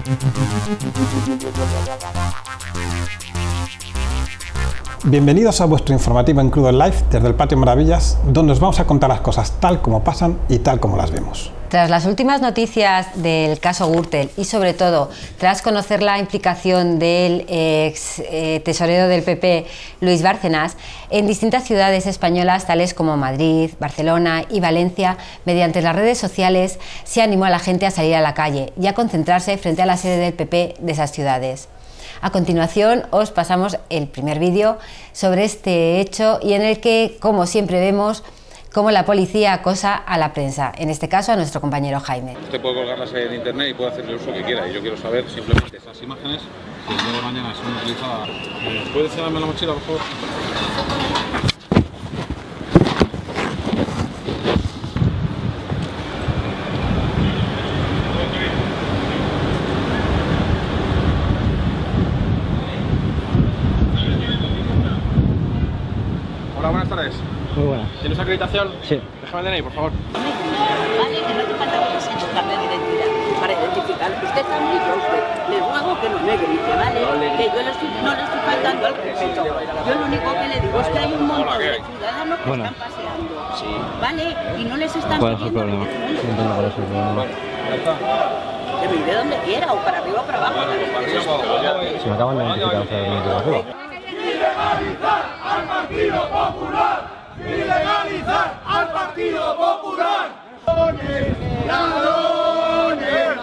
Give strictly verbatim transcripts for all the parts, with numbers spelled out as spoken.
Bienvenidos a vuestro informativo en crudo live desde el Patio Maravillas, donde os vamos a contar las cosas tal como pasan y tal como las vemos. Tras las últimas noticias del caso Gürtel y sobre todo tras conocer la implicación del ex eh, tesorero del P P, Luis Bárcenas, en distintas ciudades españolas tales como Madrid, Barcelona y Valencia, mediante las redes sociales se animó a la gente a salir a la calle y a concentrarse frente a la sede del P P de esas ciudades. A continuación os pasamos el primer vídeo sobre este hecho y en el que, como siempre, vemos cómo la policía acosa a la prensa, en este caso a nuestro compañero Jaime. Usted puede colgarlas en internet y puede hacer el uso que quiera, y yo quiero saber simplemente esas imágenes que el día de mañana son utilizadas. ¿Puede enseñarme la mochila, por favor? Hola, buenas tardes. Muy buena. ¿Tienes acreditación? Sí. Déjame el D N I, por favor. Vale, que no te falta que se tu carnet de identidad para identificar. Usted está muy torpe. Le ruego que no me grite, ¿vale? Que yo le estoy, no le estoy faltando al respeto. Yo lo único que le digo es que hay un montón de ciudadanos que Bueno. están paseando. Sí. ¿Vale? Y no les están ¿Cuál es el pidiendo problema? que No entiendo cuál es el problema. Ya está. que vive donde quiera, o para arriba o para abajo. Vale, para arriba, para abajo. Se me acaban de identificar, o sea, me identifico. Ilegalizar al Partido Popular. Ilegalizar al Partido Popular. Ladrones, ladrones,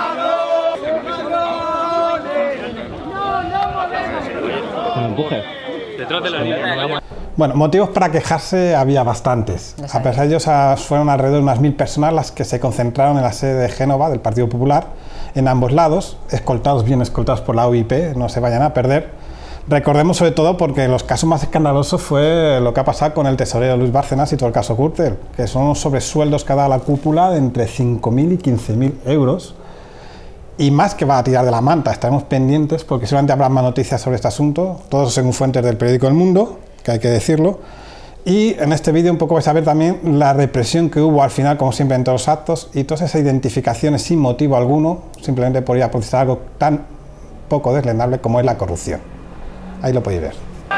ladrones. No, no, ¿Me empuje? Detrás de la línea. Bueno, motivos para quejarse había bastantes. A pesar de ellos, fueron alrededor de unas mil personas las que se concentraron en la sede de Génova del Partido Popular, en ambos lados, escoltados, bien escoltados por la O I P, no se vayan a perder. Recordemos sobre todo porque los casos más escandalosos fue lo que ha pasado con el tesorero Luis Bárcenas y todo el caso Gürtel, que son unos sobresueldos que ha dado la cúpula de entre cinco mil y quince mil euros. Y más que va a tirar de la manta, estaremos pendientes porque seguramente habrá más noticias sobre este asunto, todos según fuentes del periódico El Mundo, que hay que decirlo. Y en este vídeo un poco vais a ver también la represión que hubo al final, como siempre en todos los actos, y todas esas identificaciones sin motivo alguno, simplemente por ir a procesar algo tan poco deslindable como es la corrupción. Ahí lo podéis ver.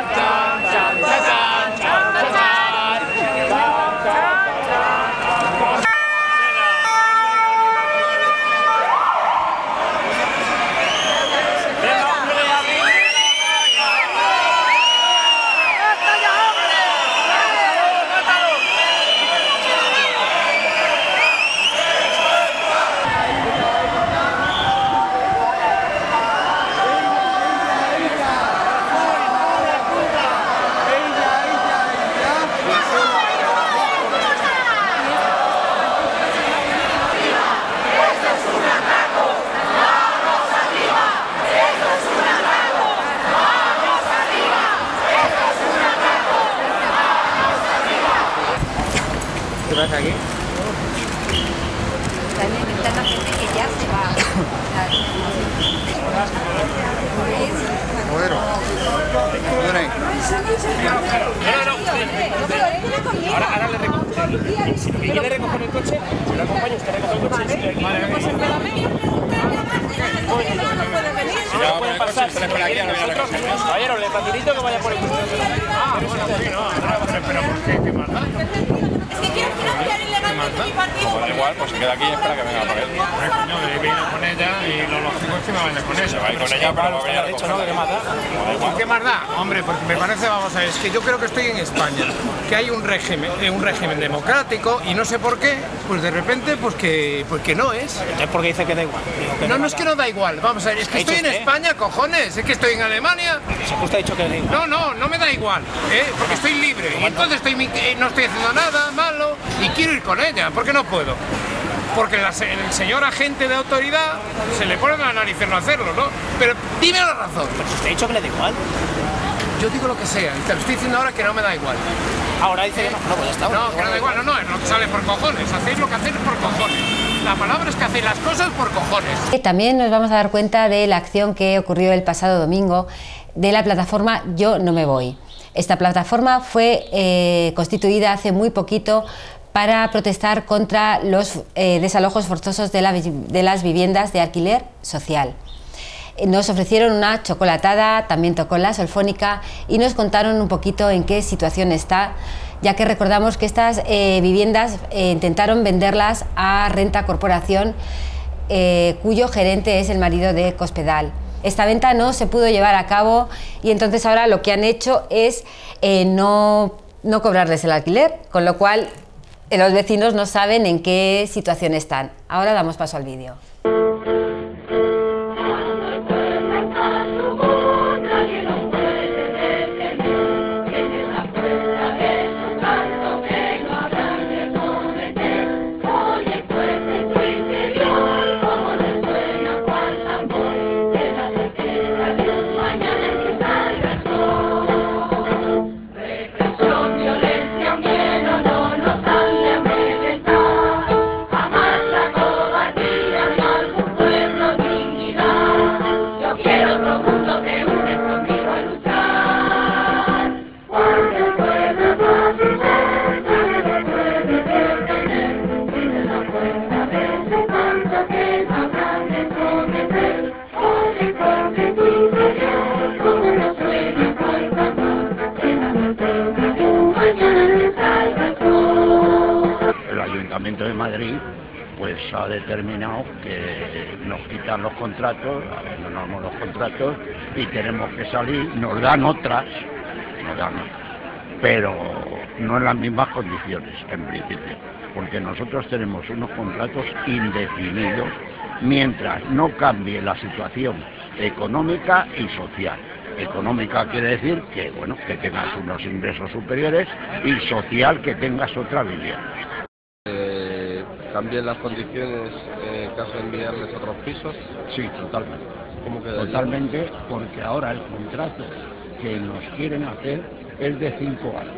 ¿Qué pasa aquí? También está la gente que ya se va. Modero. Ahora, ahora le recojo. Si me quiere recoger el coche, se lo acompaño, usted recoge el coche. Vale, vale. Si no puede pasar, si nosotros, caballero, le facilito que vaya por el coche. Ah, bueno, sí, no, pero ¿por qué? ¿Qué más da? Es que quiero financiar ilegalmente mi partido. Pues da igual, pues se queda aquí y espera que venga por él. No, he venido con ella y lo lógico es que me vaya con ella. Se va a ir con ella, pero va a venir a recogerla. ¿Qué más da? ¿Qué más da? Hombre, porque me parece, vamos a ver, es que yo creo que estoy en España, que hay un régimen, eh, un régimen democrático y no sé por qué, pues de repente, pues que, pues que no es. Entonces, ¿por qué dice que da igual? No, no es que no da igual, vamos a ver, es que estoy en España, cojones, es que estoy en Alemania. Se justo ha dicho que da igual. No, no, no me da igual, ¿eh? Porque estoy libre y entonces estoy, eh, no estoy haciendo nada malo y quiero ir con ella, ¿por qué no puedo? Porque la, el señor agente de autoridad se le pone en la nariz no hacerlo, ¿no? Pero dime la razón. Pero si usted ha dicho que le da igual. Yo digo lo que sea, y te lo estoy diciendo ahora que no me da igual. Ahora dice que no, no, pues ya está. No, que no da igual, no, no, es lo que sale por cojones, hacéis lo que hacéis por cojones. La palabra es que hacéis las cosas por cojones. También nos vamos a dar cuenta de la acción que ocurrió el pasado domingo de la plataforma Yo No Me Voy. Esta plataforma fue eh, constituida hace muy poquito para protestar contra los eh, desalojos forzosos de, la, de las viviendas de alquiler social. Nos ofrecieron una chocolatada, también tocó la Solfónica y nos contaron un poquito en qué situación está, ya que recordamos que estas eh, viviendas eh, intentaron venderlas a Renta Corporación, eh, cuyo gerente es el marido de Cospedal. Esta venta no se pudo llevar a cabo y entonces ahora lo que han hecho es eh, no, no cobrarles el alquiler, con lo cual eh, los vecinos no saben en qué situación están. Ahora damos paso al vídeo. De Madrid pues ha determinado que nos quitan los contratos, abandonamos los contratos y tenemos que salir, nos dan otras, nos dan otras, pero no en las mismas condiciones en principio, porque nosotros tenemos unos contratos indefinidos mientras no cambie la situación económica y social. Económica quiere decir que bueno, que tengas unos ingresos superiores y social que tengas otra vivienda. ¿Cambien las condiciones en caso de enviarles a otros pisos? Sí, totalmente. ¿Cómo quedaría? Totalmente, porque ahora el contrato que nos quieren hacer es de cinco años.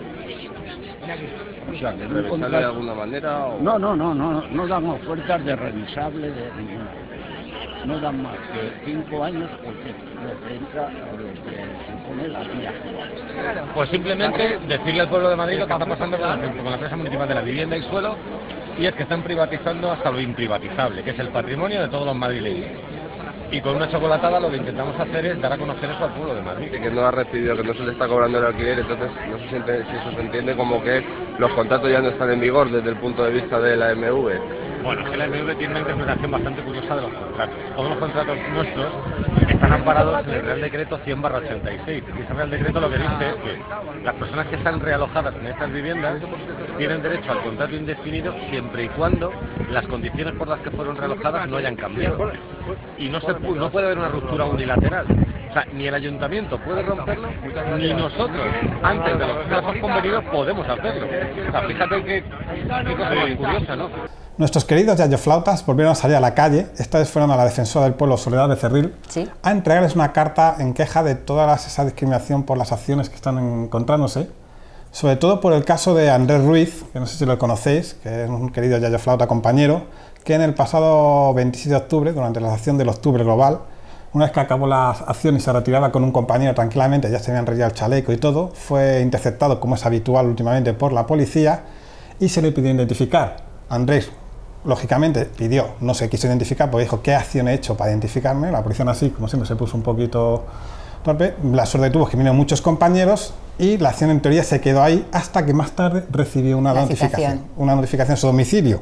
O sea, que en un contrato... de alguna manera? O... No, no, no, no, no dan ofertas de revisable de ninguna manera. No dan más que cinco años porque lo que entra, lo que supone la vía actual. Pues simplemente decirle al pueblo de Madrid lo que está pasando con la, con la empresa municipal de la vivienda y suelo, y es que están privatizando hasta lo imprivatizable, que es el patrimonio de todos los madrileños. Y con una chocolatada lo que intentamos hacer es dar a conocer eso al pueblo de Madrid. Que no ha recibido, que no se le está cobrando el alquiler, entonces no se siente, si eso se entiende como que los contratos ya no están en vigor desde el punto de vista de la M V. Bueno, es que la M V tiene una interpretación bastante curiosa de los contratos. Todos los contratos nuestros están amparados en el Real Decreto cien barra ochenta y seis. Y ese Real Decreto lo que dice es que las personas que están realojadas en estas viviendas tienen derecho al contrato indefinido siempre y cuando las condiciones por las que fueron realojadas no hayan cambiado. Y no, se, no puede haber una ruptura unilateral. O sea, ni el ayuntamiento puede romperlo, ni nosotros, antes de los plazos convenidos, podemos hacerlo. O sea, fíjate qué, qué cosa más curiosa, ¿no? Nuestros queridos yayoflautas volvieron a salir a la calle, esta vez fueron a la defensora del pueblo Soledad Becerril, ¿sí?, a entregarles una carta en queja de toda esa discriminación por las acciones que están encontrándose, sobre todo por el caso de Andrés Ruiz, que no sé si lo conocéis, que es un querido yayoflauta compañero, que en el pasado veintisiete de octubre, durante la acción del Octubre Global, una vez que acabó la acción y se retiraba con un compañero tranquilamente, ya se habían retirado el chaleco y todo, fue interceptado, como es habitual últimamente, por la policía y se le pidió identificar. Andrés, lógicamente, pidió, no se quiso identificar, porque dijo, ¿qué acción he hecho para identificarme? La policía así, como siempre, se puso un poquito torpe. La suerte tuvo que vinieron muchos compañeros y la acción en teoría se quedó ahí hasta que más tarde recibió una notificación, una notificación a su domicilio.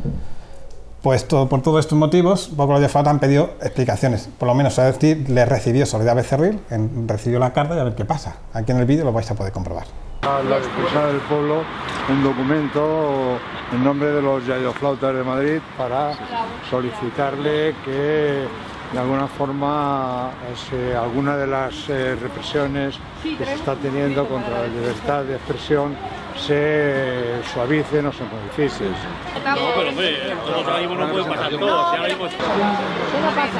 Pues todo, por todos estos motivos, poco los yayoflautas han pedido explicaciones. Por lo menos, a decir, le recibió Soledad Becerril, en, recibió la carta y a ver qué pasa. Aquí en el vídeo lo vais a poder comprobar. La defensa del pueblo, un documento en nombre de los yayoflautas de Madrid para solicitarle que de alguna forma se, alguna de las eh, represiones que se está teniendo contra la libertad de expresión se suavicen o se modifiquen. No, pero hombre, ahora mismo no puede pasar todo. Si ahora mismo... ¿Qué no pasa?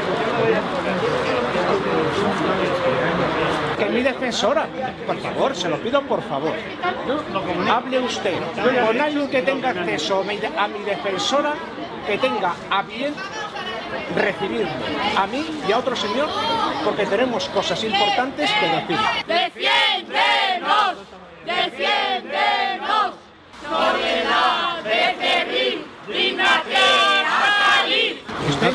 Que mi defensora, por favor, se lo pido por favor, hable usted con alguien que tenga acceso a mi defensora, que tenga a bien recibirme a mí y a otro señor, porque tenemos cosas importantes que decir. ¡Defiéndenos! ¡Defiéndenos! ¡Soledad!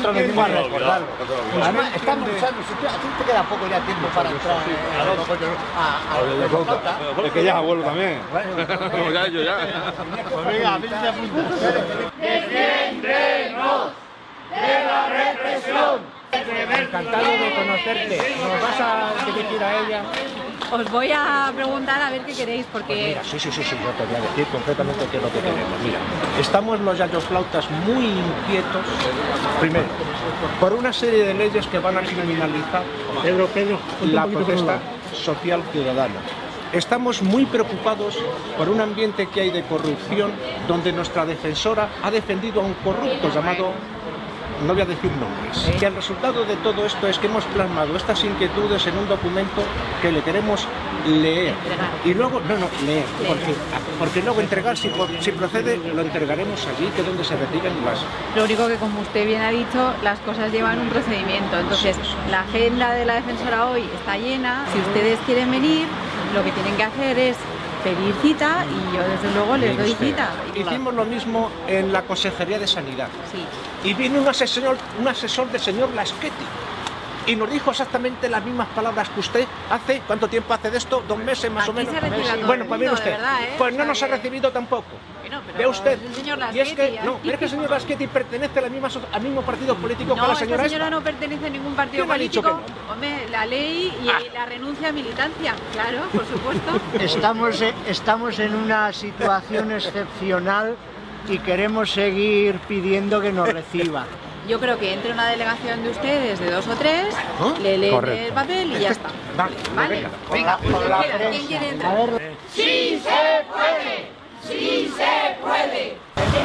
nosotros venimos a recordarlo. Además, estamos usando, a ti te queda poco ya tiempo para entrar a la flauta. Es que ya abuelo también. Bueno, ya yo ya. Pues venga, a ver si te apuntas. ¡Defiéndenos de la represión! Encantado de conocerte. ¿Nos vas a dirigir a ella? Os voy a preguntar a ver qué queréis, porque... Pues mira, sí, sí, sí, sí, yo te voy a decir concretamente qué es lo que queremos. Mira, estamos los yayoflautas muy inquietos, primero, por una serie de leyes que van a criminalizar Pedro, Pedro, la protesta social ciudadana. Estamos muy preocupados por un ambiente que hay de corrupción, donde nuestra defensora ha defendido a un corrupto llamado... no voy a decir nombres, que el resultado de todo esto es que hemos plasmado estas inquietudes en un documento que le queremos leer. Y luego, no, no, leer, porque, porque luego entregar, si, si procede, lo entregaremos allí, que es donde se retiran las... Lo único que, como usted bien ha dicho, las cosas llevan un procedimiento. Entonces, la agenda de la defensora hoy está llena. Si ustedes quieren venir, lo que tienen que hacer es pedir cita y yo desde luego les doy cita. Hicimos lo mismo en la Consejería de Sanidad. Sí. Y vino un asesor, un asesor del señor Laschetti y nos dijo exactamente las mismas palabras que usted hace. ¿Cuánto tiempo hace de esto? ¿Dos meses más Aquí o menos? Se recibe a todo bueno, el pues mire mundo, usted, de verdad, ¿eh? pues no o sea, nos ha recibido tampoco. Bueno, pero Ve usted, el señor y es que, Laschetti, no, mire que el señor Laschetti pertenece a la misma, al mismo partido político no, que la señora esta señora esta. no pertenece a ningún partido ¿Quién ha dicho político. que no? Hombre, la ley y Ah. la renuncia a militancia, claro, por supuesto. Estamos, estamos en una situación excepcional y queremos seguir pidiendo que nos reciba. Yo creo que entre una delegación de ustedes, de dos o tres, ¿Oh? le leen Correcto. el papel y ya está. Vale, ¿Vale? venga, venga. ¿Quién, Con la quiere, prensa. ¿Quién quiere entrar? A ver. ¡Sí se puede! ¡Sí se puede!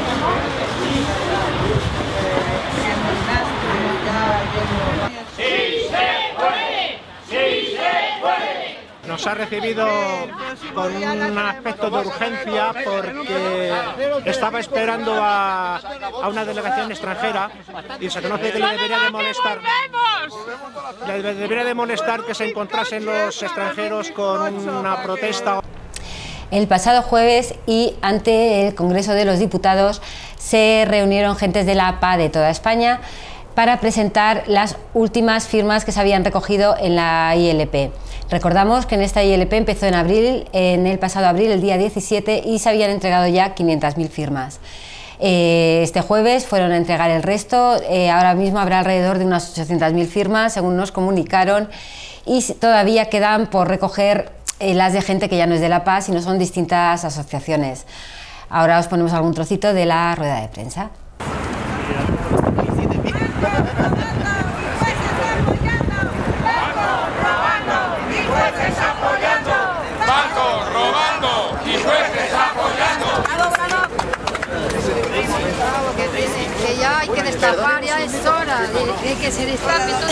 ¡Sí se puede! ¡Sí se puede! Nos ha recibido con un aspecto de urgencia porque estaba esperando a, a una delegación extranjera y se conoce que le debería de molestar. Le debería de molestar que se encontrasen los extranjeros con una protesta. El pasado jueves y ante el Congreso de los Diputados se reunieron gentes de la A P A de toda España para presentar las últimas firmas que se habían recogido en la I L P. Recordamos que en esta I L P empezó en abril, en el pasado abril, el día diecisiete, y se habían entregado ya quinientas mil firmas. Eh, este jueves fueron a entregar el resto, eh, ahora mismo habrá alrededor de unas ochocientas mil firmas, según nos comunicaron, y todavía quedan por recoger eh, las de gente que ya no es de la A P A, sino son distintas asociaciones. Ahora os ponemos algún trocito de la rueda de prensa. ¡Bancos robando y jueces apoyando! Que ya hay que destapar, ya es hora de, de que se destape toda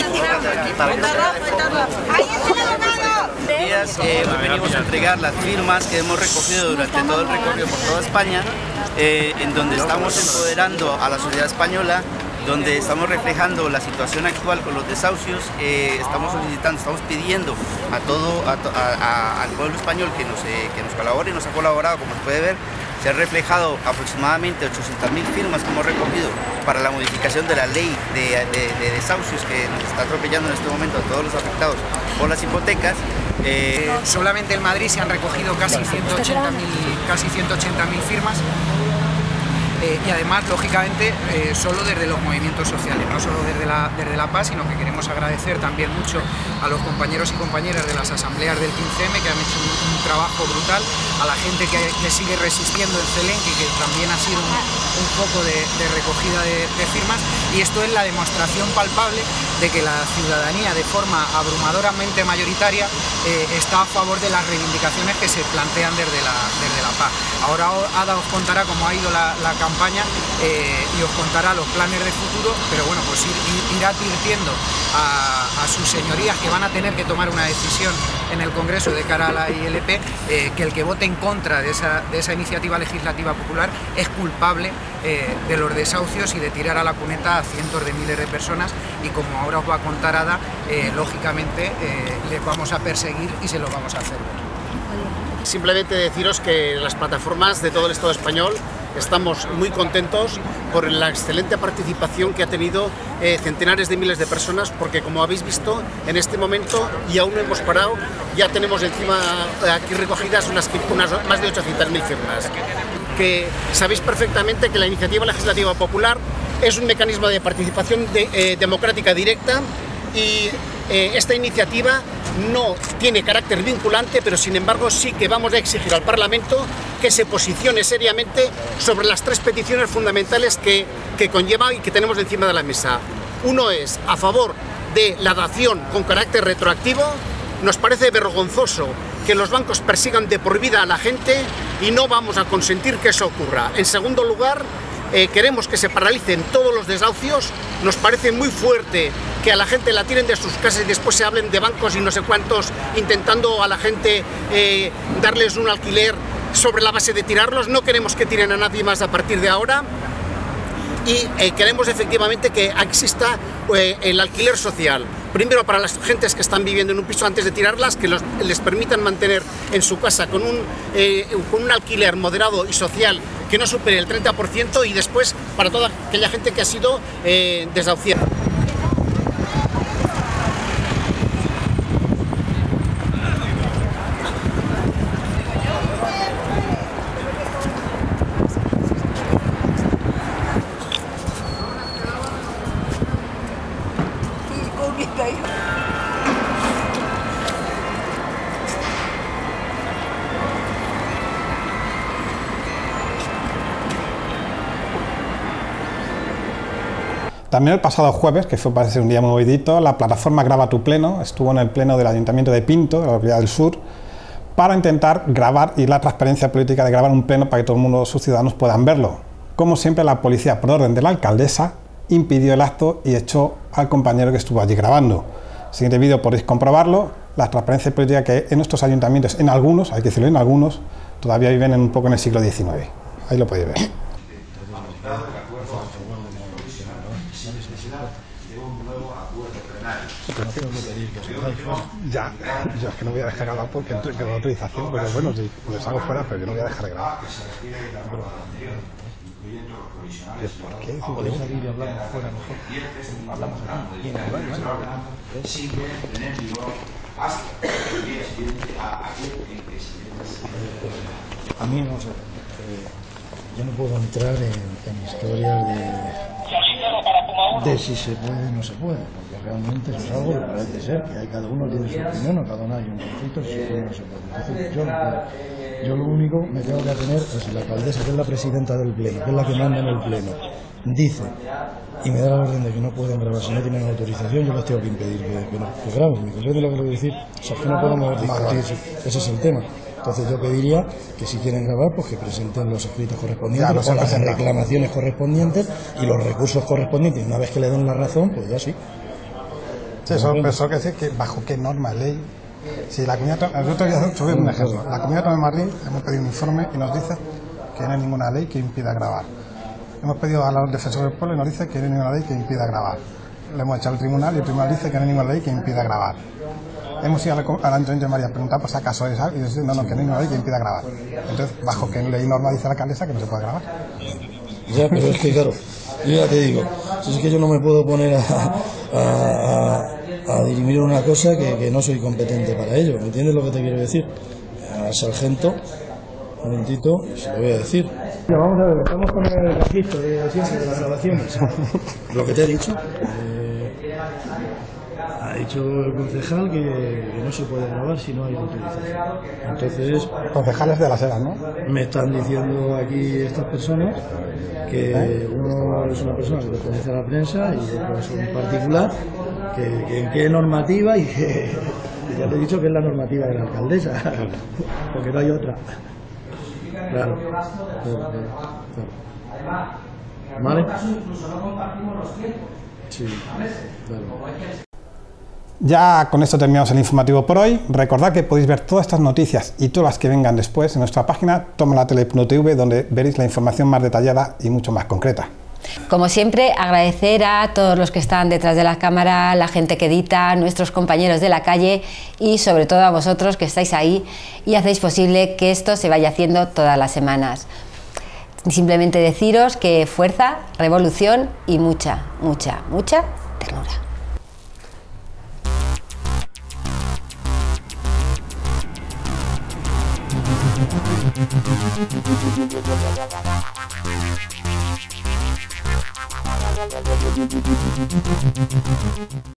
la días eh, hoy venimos a entregar las firmas que hemos recogido durante todo el recorrido por toda España, eh, en donde estamos empoderando a la sociedad española, donde estamos reflejando la situación actual con los desahucios. Eh, estamos solicitando, estamos pidiendo a todo, a, a, a, al pueblo español que nos, eh, que nos colabore, nos ha colaborado, como se puede ver. Se han reflejado aproximadamente ochocientas mil firmas que hemos recogido para la modificación de la ley de, de, de desahucios que nos está atropellando en este momento a todos los afectados por las hipotecas. Eh, solamente en Madrid se han recogido casi ciento ochenta mil firmas. Eh, y además, lógicamente, eh, solo desde los movimientos sociales, no solo desde la, desde la A P A, sino que queremos agradecer también mucho a los compañeros y compañeras de las asambleas del quince eme, que han hecho un, un trabajo brutal, a la gente que, que sigue resistiendo en Celenque, que también ha sido un, un foco de, de recogida de, de firmas, y esto es la demostración palpable de que la ciudadanía, de forma abrumadoramente mayoritaria, eh, está a favor de las reivindicaciones que se plantean desde la, desde la A P A. Ahora Ada os contará cómo ha ido la, la campaña eh, y os contará los planes de futuro, pero bueno, pues ir, ir, irá advirtiendo a, a sus señorías que van a tener que tomar una decisión en el Congreso de cara a la I L P, eh, que el que vote en contra de esa, de esa iniciativa legislativa popular es culpable eh, de los desahucios y de tirar a la cuneta a cientos de miles de personas, y como ahora os va a contar Ada, eh, lógicamente eh, les vamos a perseguir y se lo vamos a hacer ver. Simplemente deciros que las plataformas de todo el Estado español estamos muy contentos por la excelente participación que ha tenido eh, centenares de miles de personas, porque como habéis visto, en este momento, y aún no hemos parado, ya tenemos encima aquí recogidas unas, unas más de ochocientas mil firmas. Que sabéis perfectamente que la iniciativa legislativa popular es un mecanismo de participación de, eh, democrática directa, y eh, esta iniciativa no tiene carácter vinculante, pero sin embargo sí que vamos a exigir al Parlamento que se posicione seriamente sobre las tres peticiones fundamentales que, que conlleva y que tenemos encima de la mesa. Uno es a favor de la dación con carácter retroactivo. Nos parece vergonzoso que los bancos persigan de por vida a la gente y no vamos a consentir que eso ocurra. En segundo lugar, Eh, queremos que se paralicen todos los desahucios. Nos parece muy fuerte que a la gente la tiren de sus casas y después se hablen de bancos y no sé cuántos, intentando a la gente eh, darles un alquiler sobre la base de tirarlos. No queremos que tiren a nadie más a partir de ahora. Y eh, queremos efectivamente que exista eh, el alquiler social. Primero para las gentes que están viviendo en un piso antes de tirarlas, que los, les permitan mantener en su casa con un, eh, con un alquiler moderado y social que no supere el treinta por ciento, y después para toda aquella gente que ha sido eh, desahuciada. También el pasado jueves, que fue parece un día muy movidito, la plataforma Graba tu Pleno estuvo en el pleno del Ayuntamiento de Pinto, de la localidad del Sur, para intentar grabar y la transparencia política de grabar un pleno para que todo el mundo, sus ciudadanos, puedan verlo. Como siempre, la policía, por orden de la alcaldesa, impidió el acto y echó al compañero que estuvo allí grabando. Siguiente vídeo podéis comprobarlo. La transparencia política que en nuestros ayuntamientos, en algunos, hay que decirlo, en algunos, todavía viven en un poco en el siglo diecinueve. Ahí lo podéis ver. Ya, yo es que no voy a dejar grabar porque entro en la autorización, pero bueno, si les hago fuera, pero yo no voy a dejar de grabar. ¿Por qué? Si podemos salir y hablar fuera mejor. Hablamos aquí. Sigue tener vigor hasta el día siguiente a aquel en que se a mí no sé. Yo no puedo entrar en, en historias de, de si se puede o no se puede, porque realmente eso es algo que parece ser que hay, cada uno tiene su opinión, o cada uno hay un conflicto, si se puede o no se puede. Entonces, yo, no puedo. Yo lo único me tengo que atener es si la alcaldesa, que es la presidenta del pleno, que es la que manda en el pleno, dice y me da la orden de que no pueden grabar si no tienen autorización, yo les tengo que impedir que, que, no, que graben. ¿Me comprende lo que quiero decir? O sea, que no podemos discutir, ese es el tema. Entonces yo pediría que si quieren grabar, pues que presenten los escritos correspondientes, claro, o las reclamaciones correspondientes y los recursos correspondientes. Una vez que le den la razón, pues ya sí. Sí, eso pensó que decir que bajo qué norma, ley. Si la comunidad, el otro día subí un ejemplo. La Comunidad Autónoma de Madrid hemos pedido un informe y nos dice que no hay ninguna ley que impida grabar. Hemos pedido a los defensores del pueblo y nos dice que no hay ninguna ley que impida grabar. Le hemos echado al tribunal y el tribunal dice que no hay ninguna ley que impida grabar. Hemos ido al Ayuntamiento de María a preguntar por si acaso es algo y decir no, no, que no hay ninguna ley que impida grabar. Entonces, bajo qué ley norma dice la alcaldesa que no se puede grabar. Ya, pero es que claro, yo ya te digo, si es que yo no me puedo poner a, a, a, a dirimir una cosa que, que no soy competente para ello. ¿Me entiendes lo que te quiero decir? Al sargento, un momentito, se lo voy a decir. Ya, vamos a ver, estamos con el registro de ciencia de las grabaciones. Lo que te he dicho. Eh, ha dicho el concejal que, que no se puede grabar si no hay autorización. Entonces, concejales de la Sera, ¿no? Me están diciendo aquí estas personas que ¿Eh? uno es una persona que pertenece a la prensa y otro es un particular, que, que en qué normativa y que ya te he dicho que es la normativa de la alcaldesa, porque no hay otra. Claro, claro, claro, claro. ¿Vale? Sí, claro. Ya con esto terminamos el informativo por hoy. Recordad que podéis ver todas estas noticias y todas las que vengan después en nuestra página tomalatele punto t v, donde veréis la información más detallada y mucho más concreta. Como siempre, agradecer a todos los que están detrás de la cámara, la gente que edita, nuestros compañeros de la calle y sobre todo a vosotros que estáis ahí y hacéis posible que esto se vaya haciendo todas las semanas. simplemente deciros que fuerza, revolución y mucha, mucha, mucha ternura.